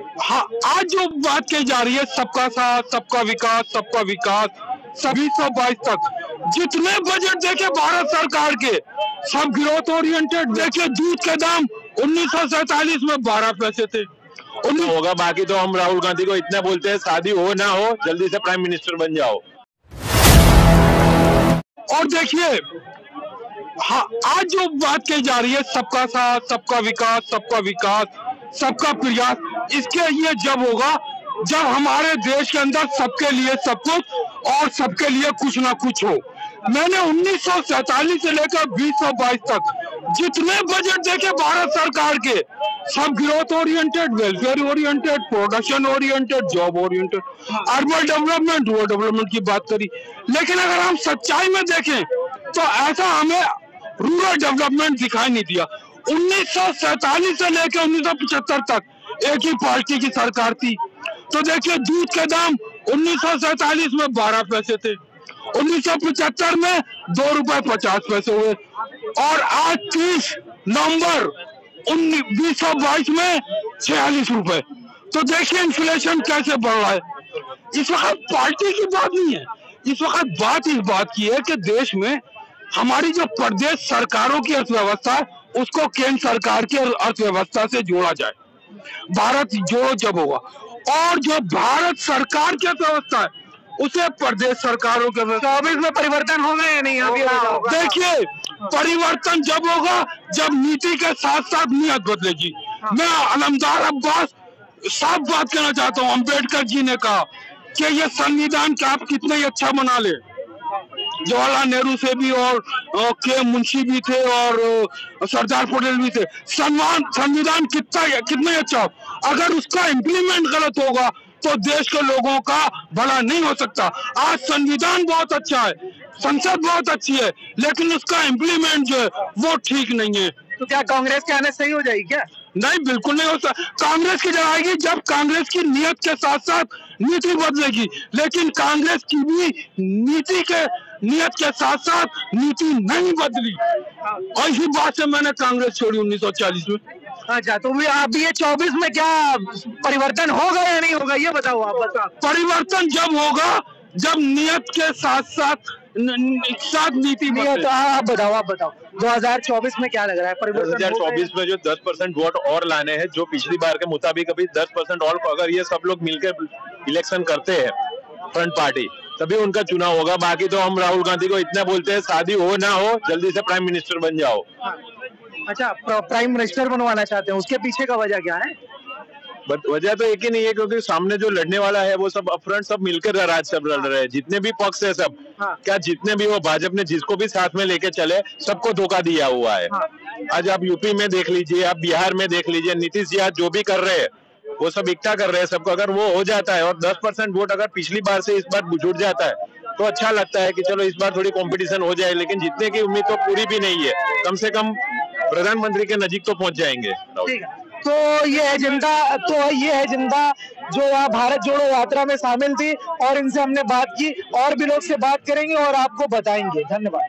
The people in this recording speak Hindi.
हाँ, आज जो बात कही जा रही है सबका साथ, सबका विकास, सभी 122 तक जितने बजट देखे भारत सरकार के सब ग्रोथ ओरिएंटेड। देखिए दूध के दाम 1947 में 12 पैसे थे। होगा बाकी तो हम राहुल गांधी को इतना बोलते हैं, शादी हो ना हो जल्दी से प्राइम मिनिस्टर बन जाओ। और देखिए हाँ, आज जो बात कही जा रही है सबका साथ, सबका विकास, सबका प्रयास, इसके लिए जब होगा जब हमारे देश के अंदर सबके लिए सब कुछ और सबके लिए कुछ ना कुछ हो। मैंने 1947 से लेकर 2022 तक जितने बजट देखे भारत सरकार के सब growth oriented, welfare oriented, production oriented, job oriented, urban development, rural development की बात करी। लेकिन अगर हम सच्चाई में देखें तो ऐसा हमें रूरल डेवलपमेंट दिखाई नहीं दिया। 1947 से लेकर 1975 तक एक ही पार्टी की सरकार थी। तो देखिए दूध के दाम 1947 में 12 पैसे थे, 1975 में 2 रुपए 50 पैसे हुए और आज 30 नवंबर 2022 में 46 रुपए। तो देखिए इन्फ्लेशन कैसे बढ़ रहा है। इस वक्त पार्टी की बात नहीं है, इस वक्त बात इस बात की है कि देश में हमारी जो प्रदेश सरकारों की अर्थव्यवस्था है उसको केंद्र सरकार की अर्थव्यवस्था से जोड़ा जाए। भारत जोड़ो जब होगा, और जो भारत सरकार की अर्थव्यवस्था है उसे प्रदेश सरकारों के 24 में परिवर्तन होगा या नहीं? देखिए परिवर्तन जब होगा जब नीति के साथ साथ नीयत बदलेगी। मैं अलमदार अब्बास साफ बात कहना चाहता हूँ। अम्बेडकर जी ने कहा कि ये संविधान का आप कितना ही अच्छा बना ले, जवाहरलाल नेहरू से भी और के मुंशी भी थे और सरदार पटेल भी थे, संविधान कितना अच्छा हो, अगर उसका इम्प्लीमेंट गलत होगा तो देश के लोगों का भला नहीं हो सकता। आज संविधान बहुत अच्छा है, संसद बहुत अच्छी है, लेकिन उसका इम्प्लीमेंट जो है वो ठीक नहीं है। तो क्या कांग्रेस के आने सही हो जाएगी क्या? नहीं, बिल्कुल नहीं हो सकता। कांग्रेस की जगह आएगी जब कांग्रेस की नीयत के साथ साथ नीति बदलेगी, लेकिन कांग्रेस की भी नीयत के साथ साथ नीति नहीं बदली और इसी बात से मैंने कांग्रेस छोड़ी 1940 में। अच्छा, तो भी आप ये 24 में क्या परिवर्तन होगा या नहीं होगा ये बताओ आप। परिवर्तन जब होगा जब नीयत के साथ साथ नीति तो आप बताओ 2024 में क्या लग रहा है परिवर्तन? 2024 में जो 10% वोट और लाने हैं, जो पिछली बार के मुताबिक अभी 10% और, अगर ये सब लोग मिलकर इलेक्शन करते हैं फ्रंट पार्टी, तभी उनका चुनाव होगा। बाकी तो हम राहुल गांधी को इतना बोलते हैं, शादी हो ना हो जल्दी से प्राइम मिनिस्टर बन जाओ। अच्छा, प्राइम मिनिस्टर बनवाना चाहते हैं, उसके पीछे का वजह क्या है? बट वजह तो एक ही नहीं है, क्योंकि सामने जो लड़ने वाला है वो सब अपफ्रंट सब मिलकर राज सब लड़ रहे हैं, जितने भी पक्ष है सब। क्या जितने भी वो भाजपा ने जिसको भी साथ में लेके चले सबको धोखा दिया हुआ है। आज आप यूपी में देख लीजिए, आप बिहार में देख लीजिए, नीतीश जी आज जो भी कर रहे हैं वो सब इकट्ठा कर रहे हैं सबको। अगर वो हो जाता है और 10% वोट अगर पिछली बार से इस बार जुड़ जाता है तो अच्छा लगता है कि चलो इस बार थोड़ी कंपटीशन हो जाए, लेकिन जीतने की उम्मीद तो पूरी भी नहीं है। कम से कम प्रधानमंत्री के नजीक तो पहुंच जाएंगे। तो ये है जिंदा जो यहाँ भारत जोड़ो यात्रा में शामिल थी और इनसे हमने बात की, और भी लोग से बात करेंगे और आपको बताएंगे। धन्यवाद।